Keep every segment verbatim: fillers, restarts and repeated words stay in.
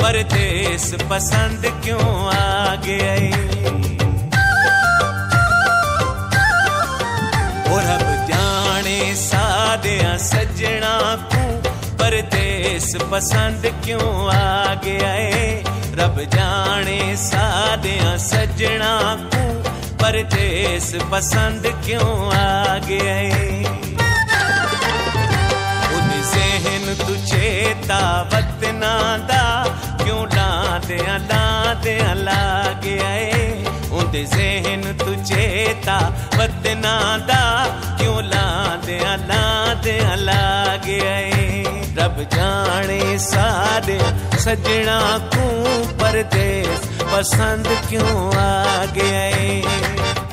परदेस पसंद क्यों आ गया। और अब जाने सादिया सजना को परदेस पसंद क्यों आ गया है। रब जाने सादिया सजना को परदेस पसंद क्यों आ गया है। उन ज़हन तू चेता वतना दा क्यों लादिया लादिया ला गया है। उन ज़हन तू चेता वतना दा क्यों लादिया लादिया ला गया है। रब जाने सादे सजना को परदेस पसंद क्यों आ गया है।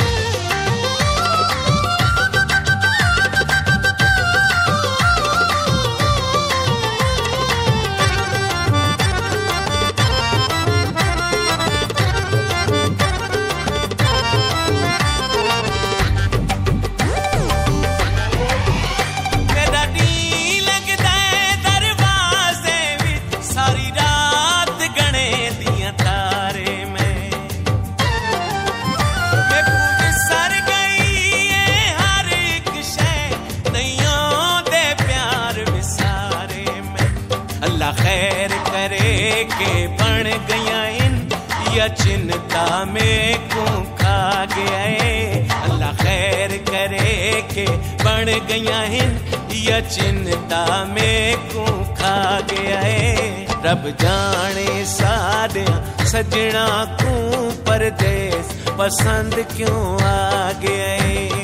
खैर करे के बन गया इन या चिंता में को खा गया है। अल्लाह खैर करे के बन गया इन या चिंता में को खा गया है। रब जाने सादे सजना को परदेस पसंद क्यों आ गया है।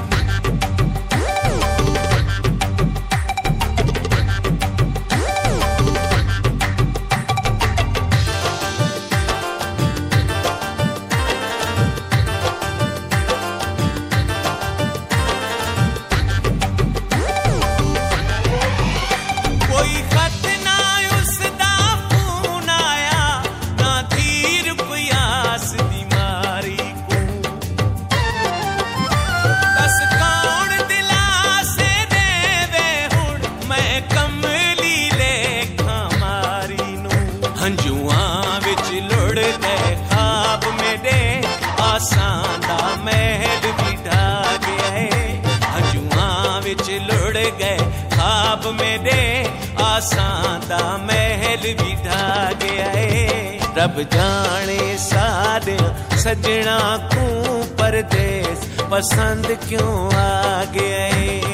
हंजुआं विच लुढ़ गए ख्वाब मेरे आसां दा महल भी ढा गया है। हंजुआं विच लुढ़ गए ख्वाब मेरे आसां दा महल भी ढा गया है। रब जाने सादे सजना को परदेस पसंद क्यों आ गया है।